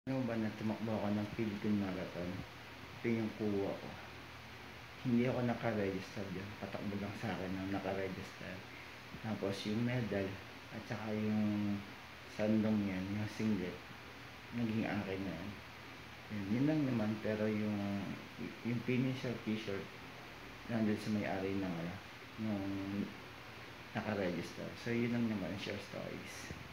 Ano ba na tumakbo ako ng Philippine Marathon, ito yung kuha ko. Hindi ako naka-register dyan, patakbo lang sa akin ng naka-register. Tapos yung medal at saka yung sandong yan, yung singlet, naging akin na yan. Yun lang naman, pero yung finisher t-shirt nandun sa may-ari ng nung naka-register. So yun lang naman, share stories.